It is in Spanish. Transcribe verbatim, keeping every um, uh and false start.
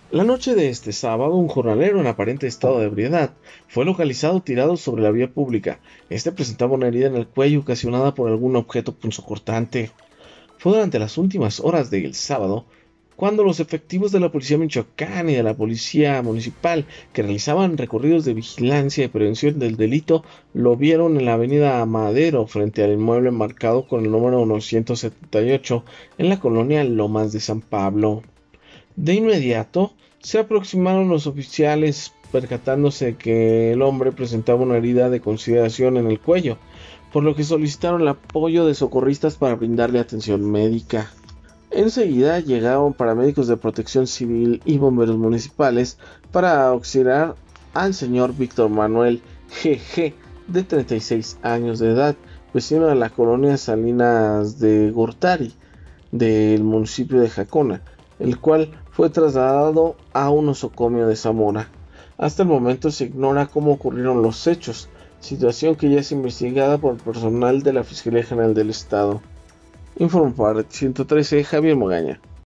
La noche de este sábado, un jornalero en aparente estado de ebriedad fue localizado tirado sobre la vía pública. Este presentaba una herida en el cuello ocasionada por algún objeto punzocortante. Fue durante las últimas horas del sábado cuando los efectivos de la Policía Michoacán y de la Policía Municipal, que realizaban recorridos de vigilancia y prevención del delito, lo vieron en la avenida Madero frente al inmueble marcado con el número novecientos setenta y ocho en la colonia Lomas de San Pablo. De inmediato se aproximaron los oficiales percatándose de que el hombre presentaba una herida de consideración en el cuello, por lo que solicitaron el apoyo de socorristas para brindarle atención médica. Enseguida llegaron paramédicos de protección civil y bomberos municipales para auxiliar al señor Víctor Manuel G G, de treinta y seis años de edad, vecino de la colonia Salinas de Gortari, del municipio de Jacona, el cual fue trasladado a un nosocomio de Zamora. Hasta el momento se ignora cómo ocurrieron los hechos, situación que ya es investigada por el personal de la Fiscalía General del Estado. Informó para ciento trece Javier Mogaña.